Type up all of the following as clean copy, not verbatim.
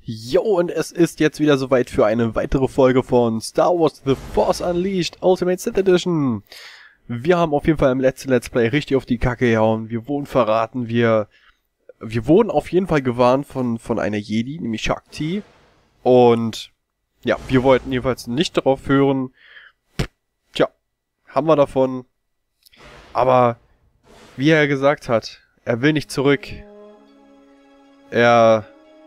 Jo, und es ist jetzt wieder soweit für eine weitere Folge von Star Wars The Force Unleashed Ultimate Sith Edition. Wir haben auf jeden Fall im letzten Let's Play richtig auf die Kacke gehauen. Wir wurden verraten, wir wurden auf jeden Fall gewarnt von einer Jedi, nämlich Shakti. Und ja, wir wollten jedenfalls nicht darauf hören. Tja, haben wir davon. Aber wie er gesagt hat, er will nicht zurück. Er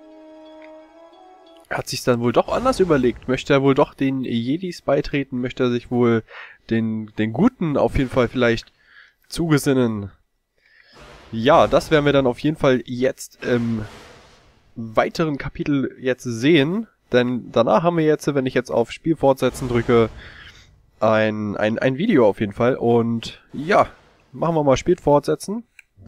hat sich dann wohl doch anders überlegt. Möchte er wohl doch den Jedis beitreten? Möchte er sich wohl den Guten auf jeden Fall vielleicht zugesinnen? Ja, das werden wir dann auf jeden Fall jetzt im weiteren Kapitel jetzt sehen. Denn danach haben wir jetzt, wenn ich jetzt auf Spiel fortsetzen drücke, ein Video auf jeden Fall. Und ja, machen wir mal Spiel fortsetzen.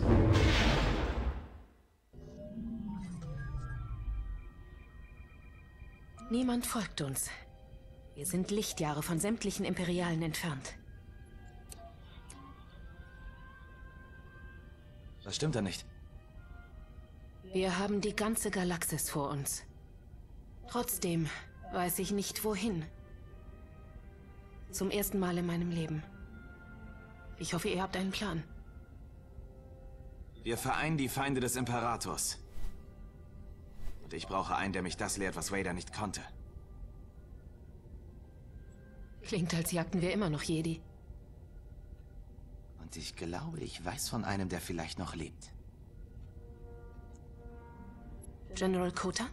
Niemand folgt uns. Wir sind Lichtjahre von sämtlichen Imperialen entfernt. Das stimmt da nicht. Wir haben die ganze Galaxis vor uns. Trotzdem weiß ich nicht, wohin. Zum ersten Mal in meinem Leben. Ich hoffe, ihr habt einen Plan. Wir vereinen die Feinde des Imperators. Und ich brauche einen, der mich das lehrt, was Vader nicht konnte. Klingt, als jagten wir immer noch Jedi. Und ich glaube, ich weiß von einem, der vielleicht noch lebt. General Kota?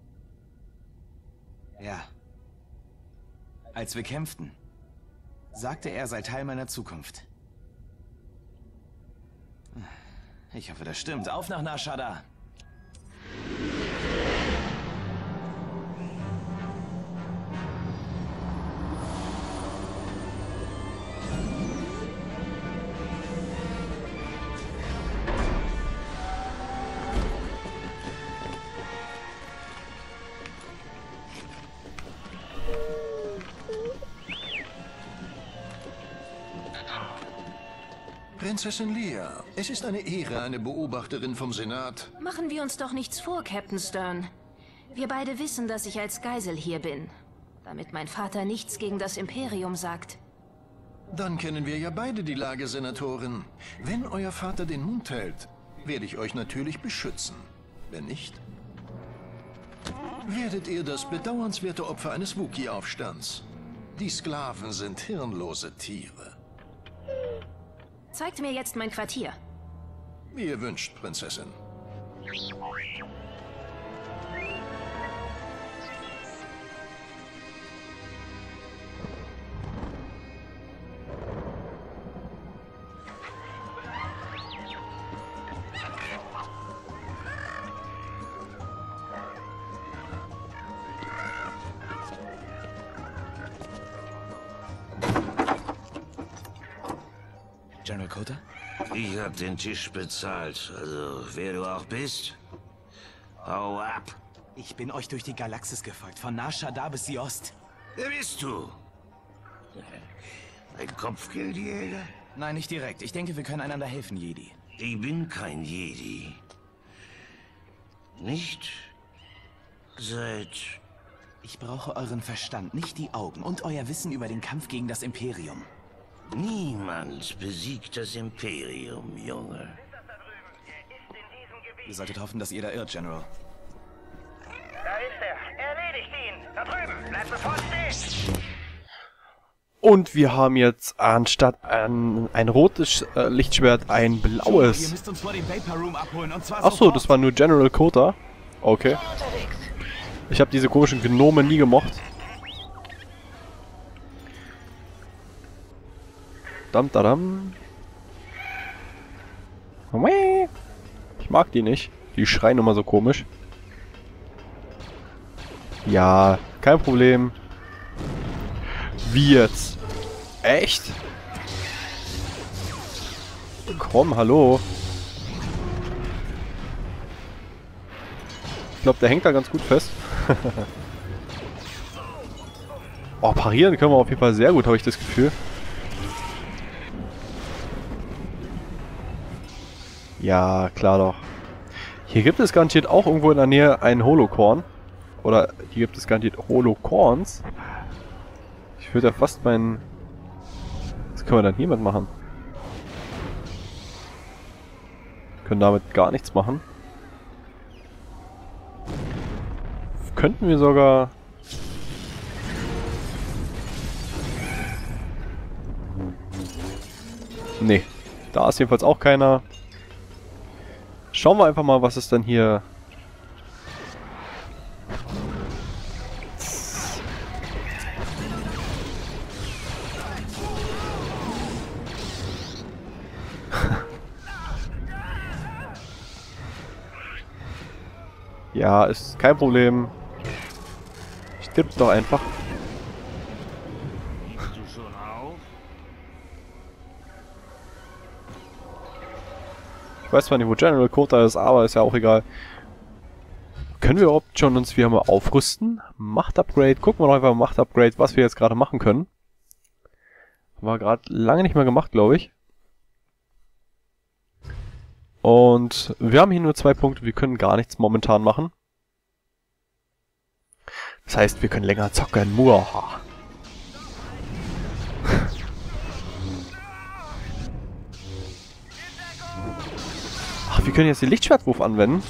Ja. Als wir kämpften, sagte er, sei Teil meiner Zukunft. Ich hoffe, das stimmt. Auf nach Nar Shaddaa. Prinzessin Leia, es ist eine Ehre, eine Beobachterin vom Senat. Machen wir uns doch nichts vor, Captain Stern. Wir beide wissen, dass ich als Geisel hier bin, damit mein Vater nichts gegen das Imperium sagt. Dann kennen wir ja beide die Lage, Senatorin. Wenn euer Vater den Mund hält, werde ich euch natürlich beschützen. Wenn nicht, werdet ihr das bedauernswerte Opfer eines Wookiee-Aufstands. Die Sklaven sind hirnlose Tiere. Zeigt mir jetzt mein Quartier. Wie ihr wünscht, Prinzessin. General Kota? Ich hab den Tisch bezahlt, also wer du auch bist. Hau ab. Ich bin euch durch die Galaxis gefolgt, von Nar Shaddaa bis Siost. Wer bist du? Ein Kopfgeldjäger? Nein, nicht direkt. Ich denke, wir können einander helfen, Jedi. Ich bin kein Jedi. Nicht seit... Ich brauche euren Verstand, nicht die Augen und euer Wissen über den Kampf gegen das Imperium. Niemand besiegt das Imperium, Junge. Ihr solltet hoffen, dass ihr da irrt, General. Da ist er. Erledigt ihn. Da drüben. Bleibt sofort stehen. Und wir haben jetzt anstatt ein rotes Lichtschwert ein Ihr blaues. müsst uns vor dem Vapor Room abholen und zwar Achso, das war nur General Kota. Okay. Ich habe diese komischen Gnome nie gemocht. Dam. Ich mag die nicht. Die schreien immer so komisch. Ja, kein Problem. Wie jetzt? Echt? Komm, hallo. Ich glaube, der hängt da ganz gut fest. Oh, parieren können wir auf jeden Fall sehr gut, habe ich das Gefühl. Ja, klar doch. Hier gibt es garantiert auch irgendwo in der Nähe einen Holocorn. Oder hier gibt es garantiert Holo-Corns. Ich würde ja fast meinen... Was können wir dann hiermit machen? Wir können damit gar nichts machen. Könnten wir sogar... Nee, da ist jedenfalls auch keiner. Schauen wir einfach mal, was es dann hier... Ja, ist kein Problem. Stirbt doch einfach. Ich weiß zwar nicht, wo General Kota ist, aber ist ja auch egal. Können wir überhaupt schon uns wieder mal aufrüsten? Macht-Upgrade. Gucken wir doch einfach mal Macht-Upgrade, was wir jetzt gerade machen können. Haben wir gerade lange nicht mehr gemacht, glaube ich. Und wir haben hier nur 2 Punkte. Wir können gar nichts momentan machen. Das heißt, wir können länger zocken. Muaha. Ach, wir können jetzt den Lichtschwertwurf anwenden.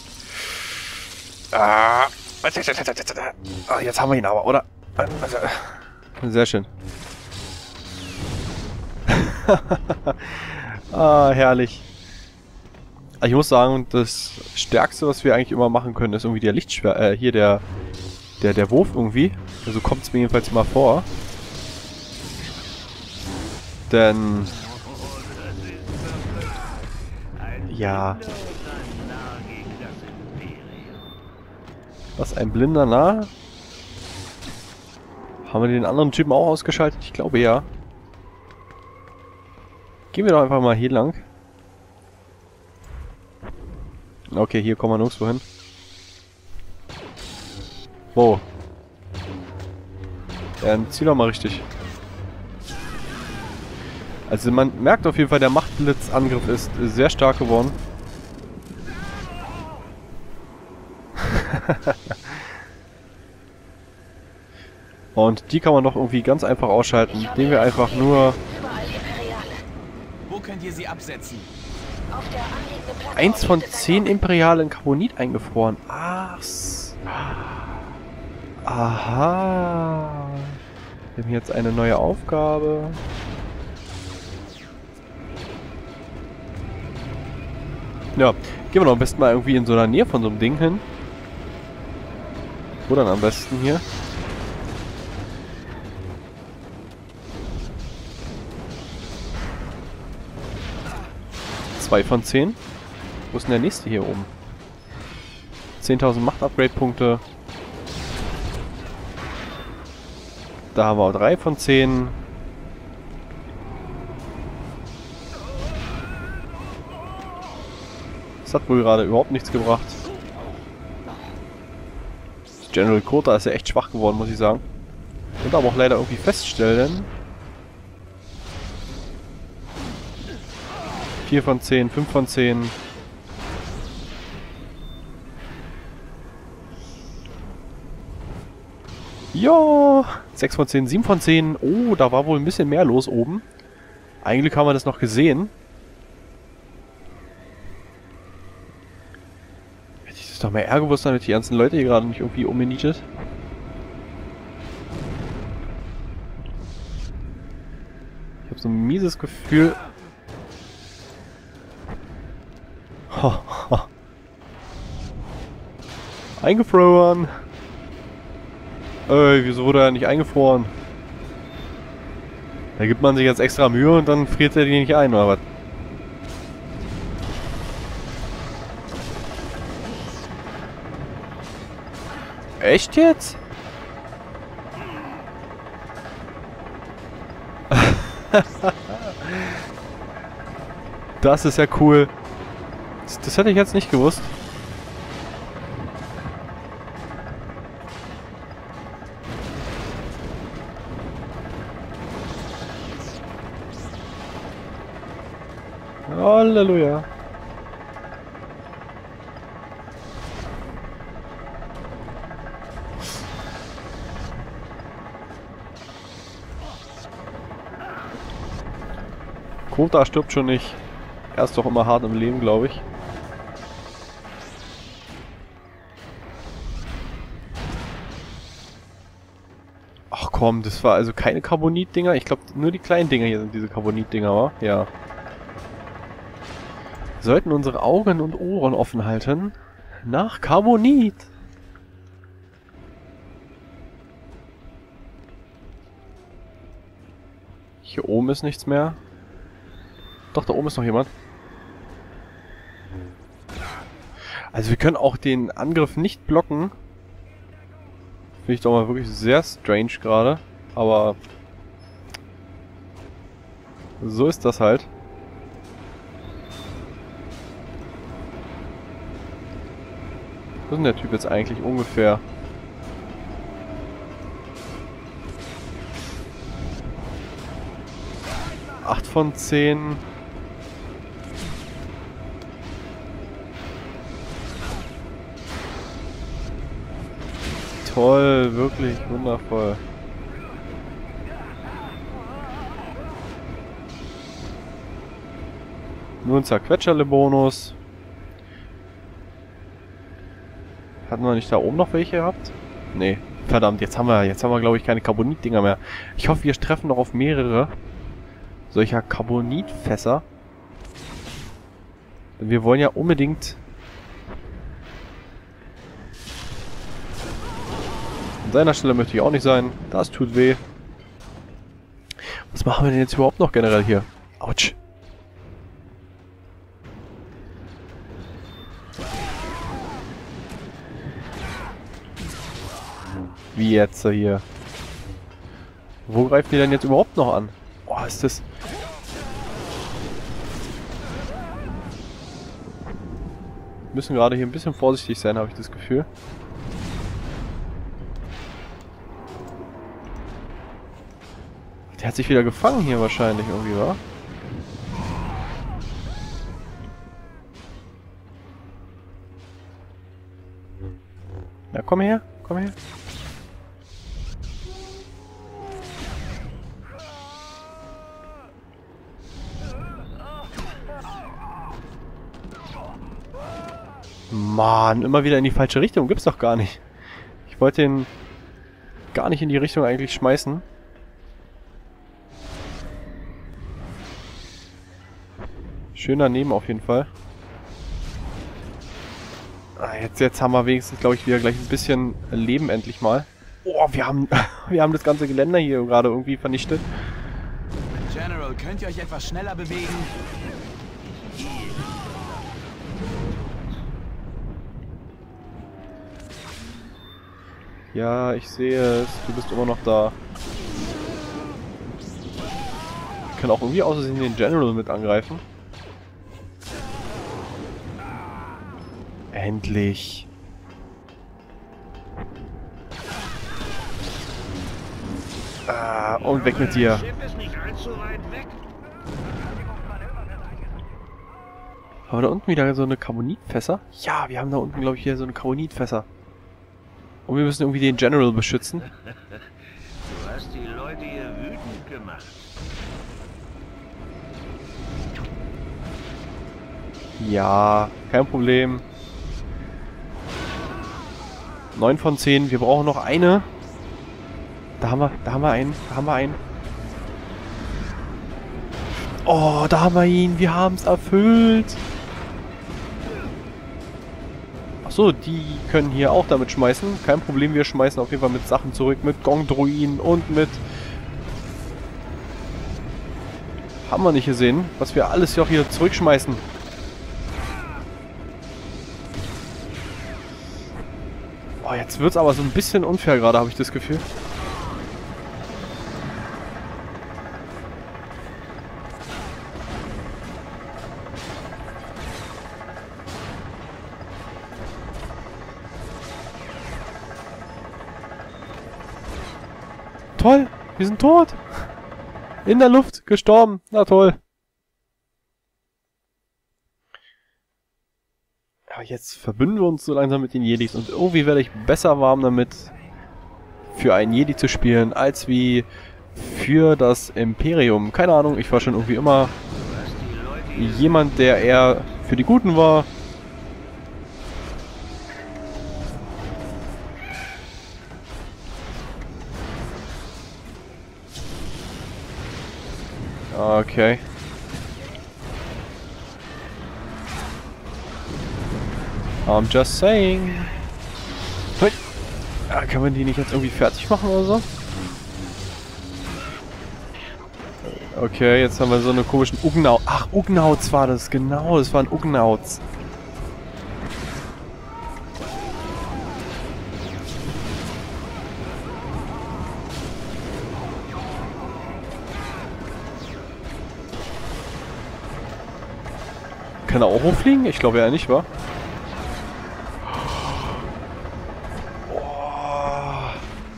Jetzt haben wir ihn aber, oder? Sehr schön. Herrlich. Ich muss sagen, das Stärkste, was wir eigentlich immer machen können, ist irgendwie der Lichtschwert, hier der Wurf irgendwie. Also kommt es mir jedenfalls immer vor. Denn... Ja. Was, ein blinder Narr? Haben wir den anderen Typen auch ausgeschaltet? Ich glaube ja. Gehen wir doch einfach mal hier lang. Okay, hier kommen wir nirgendwo hin. Wow. Ziel doch mal richtig. Also man merkt auf jeden Fall, der Machtblitzangriff ist sehr stark geworden. Und die kann man doch irgendwie ganz einfach ausschalten, indem wir einfach nur... Wo könnt ihr sie absetzen? 1 von 10 Imperialen Carbonit eingefroren. Ach. Aha. Wir haben jetzt eine neue Aufgabe. Ja, gehen wir doch am besten mal irgendwie in so einer Nähe von so einem Ding hin. Wo dann am besten hier? Zwei von 10. Wo ist denn der nächste hier oben? 10.000 Macht-Upgrade-Punkte. Da haben wir 3 von 10. Das hat wohl gerade überhaupt nichts gebracht. General Kota ist ja echt schwach geworden, muss ich sagen. Und aber auch leider irgendwie feststellen. 4 von 10, 5 von 10. Ja, 6 von 10, 7 von 10. Oh, da war wohl ein bisschen mehr los oben. Eigentlich haben wir das noch gesehen. Hätte ich das doch mehr eher gewusst, damit die ganzen Leute hier gerade nicht irgendwie umgenietet. Ich habe so ein mieses Gefühl. Eingefroren. Wieso wurde er nicht eingefroren? Da gibt man sich jetzt extra Mühe und dann friert er die nicht ein, oder was? Echt jetzt? Das ist ja cool. Das hätte ich jetzt nicht gewusst. Halleluja. Kota stirbt schon nicht. Er ist doch immer hart im Leben, glaube ich. Ach komm, das war also keine Carbonit-Dinger. Ich glaube, nur die kleinen Dinger hier sind diese Carbonit-Dinger, wa? Ja. Wir sollten unsere Augen und Ohren offen halten. Nach Carbonit. Hier oben ist nichts mehr. Doch, da oben ist noch jemand. Also wir können auch den Angriff nicht blocken. Finde ich doch mal wirklich sehr strange gerade. Aber so ist das halt. Wo ist denn der Typ jetzt eigentlich ungefähr? Acht von 10. Toll, wirklich wundervoll. Nur ein Zerquetscherle-Bonus. Hatten wir nicht da oben noch welche gehabt? Nee, verdammt, jetzt haben wir glaube ich keine Carbonit-Dinger mehr. Ich hoffe, wir treffen noch auf mehrere solcher Carbonitfässer. Wir wollen ja unbedingt an seiner Stelle möchte ich auch nicht sein. Das tut weh. Was machen wir denn jetzt überhaupt noch generell hier? Autsch. Wie jetzt hier? Wo greifen die denn jetzt überhaupt noch an? Boah, ist das... Wir müssen gerade hier ein bisschen vorsichtig sein, habe ich das Gefühl. Der hat sich wieder gefangen hier wahrscheinlich irgendwie, wa? Na, komm her, komm her. Mann, immer wieder in die falsche Richtung. Gibt's doch gar nicht. Ich wollte den gar nicht in die Richtung eigentlich schmeißen. Schön daneben auf jeden Fall. Ah, jetzt haben wir wenigstens, glaube ich, wieder gleich ein bisschen Leben endlich mal. Oh, wir haben das ganze Geländer hier gerade irgendwie vernichtet. General, könnt ihr euch etwas schneller bewegen? Ja, ich sehe es. Du bist immer noch da. Ich kann auch irgendwie aus Versehen den General mit angreifen. Endlich. Ah, und weg mit dir. Haben wir da unten wieder so eine Carbonitfässer? Ja, wir haben da unten, glaube ich, hier so eine Carbonitfässer. Und wir müssen irgendwie den General beschützen. Du hast die Leute hier wütend gemacht. Ja, kein Problem. 9 von 10. Wir brauchen noch eine. Da haben wir einen. Oh, da haben wir ihn. Wir haben es erfüllt. Achso, die können hier auch damit schmeißen. Kein Problem, wir schmeißen auf jeden Fall mit Sachen zurück. Mit Gong-Druiden und mit... Haben wir nicht gesehen, was wir alles hier zurückschmeißen. Oh, jetzt wird's aber so ein bisschen unfair gerade, habe ich das Gefühl. Toll, wir sind tot. In der Luft, gestorben. Na toll. Ja, jetzt verbünden wir uns so langsam mit den Jedis und irgendwie werde ich besser warm damit, für einen Jedi zu spielen, als wie für das Imperium. Keine Ahnung, ich war schon irgendwie immer jemand, der eher für die Guten war. Okay. I'm just saying. Hui. Ja, kann man die nicht jetzt irgendwie fertig machen oder so? Okay, jetzt haben wir so eine komischen Ugnauts. Ach, Ugnauts war das, genau. Das waren Ugnauts. Kann er auch hochfliegen? Ich glaube ja nicht, wa? Oh.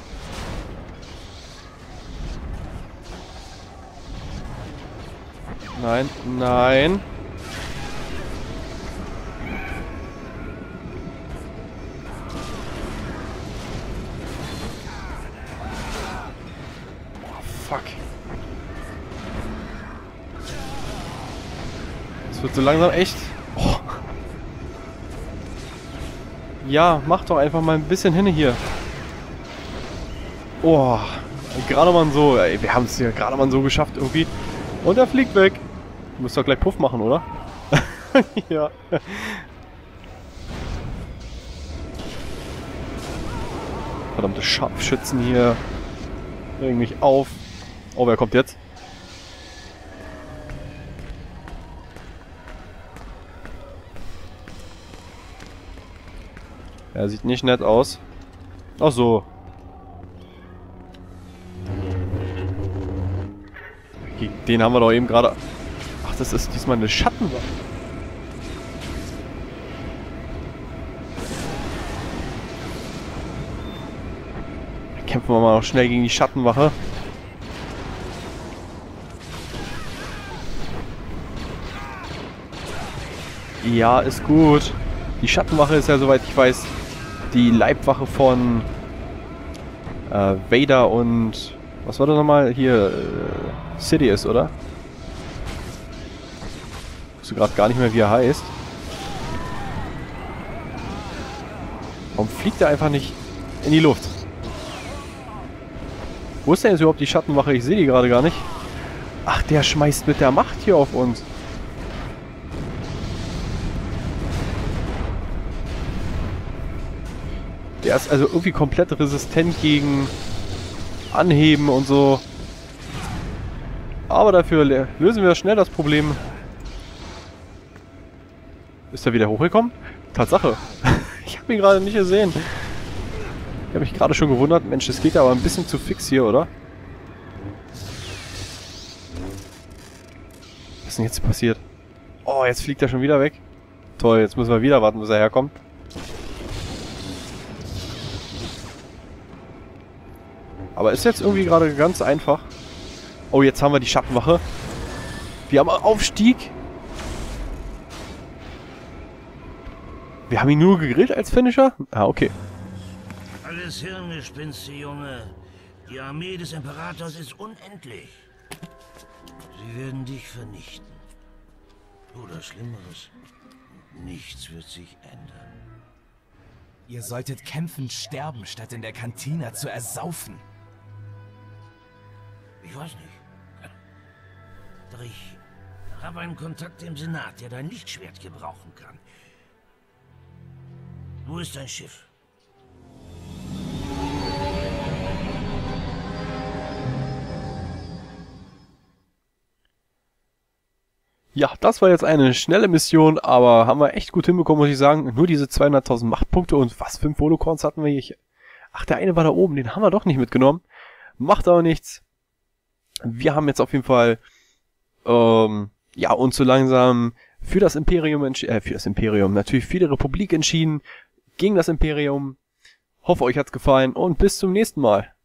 Nein, nein. Oh, fuck. Es wird so langsam echt. Oh. Ja, mach doch einfach mal ein bisschen hin hier. Oh, gerade mal so. Ey, wir haben es ja gerade mal so geschafft irgendwie. Und er fliegt weg. Du musst doch gleich Puff machen, oder? Ja. Verdammte Scharfschützen hier. Regen mich auf. Oh, wer kommt jetzt? Er sieht nicht nett aus. Ach so. Gegen den haben wir doch eben gerade... Ach, das ist diesmal eine Schattenwaffe. Kämpfen wir mal noch schnell gegen die Schattenwache. Ja, ist gut. Die Schattenwache ist ja, soweit ich weiß, die Leibwache von Vader und... Was war das nochmal? Hier, Sidious, oder? Ich wusste gerade gar nicht mehr, wie er heißt. Warum fliegt er einfach nicht in die Luft? Wo ist denn jetzt überhaupt die Schattenwache? Ich sehe die gerade gar nicht. Ach, der schmeißt mit der Macht hier auf uns. Der ist also irgendwie komplett resistent gegen Anheben und so. Aber dafür lösen wir schnell das Problem. Ist er wieder hochgekommen? Tatsache. Ich habe ihn gerade nicht gesehen. Ich habe mich gerade schon gewundert. Mensch, das geht ja aber ein bisschen zu fix hier, oder? Was ist denn jetzt passiert? Oh, jetzt fliegt er schon wieder weg. Toll, jetzt müssen wir wieder warten, bis er herkommt. Aber ist jetzt irgendwie gerade ganz einfach. Oh, jetzt haben wir die Schattenwache. Wir haben einen Aufstieg. Wir haben ihn nur gegrillt als Finisher? Ah, okay. Alles Hirngespinste, Junge. Die Armee des Imperators ist unendlich. Sie werden dich vernichten. Oder Schlimmeres. Nichts wird sich ändern. Ihr solltet kämpfend sterben, statt in der Kantina zu ersaufen. Ich weiß nicht. Doch ich habe einen Kontakt im Senat, der dein Lichtschwert gebrauchen kann. Wo ist dein Schiff? Ja, das war jetzt eine schnelle Mission, aber haben wir echt gut hinbekommen, muss ich sagen. Nur diese 200.000 Machtpunkte und was, 5 Holocorns hatten wir hier. Ach, der eine war da oben, den haben wir doch nicht mitgenommen. Macht aber nichts. Wir haben jetzt auf jeden Fall, ja, uns so langsam für das Imperium natürlich für die Republik entschieden, gegen das Imperium. Hoffe, euch hat's gefallen und bis zum nächsten Mal.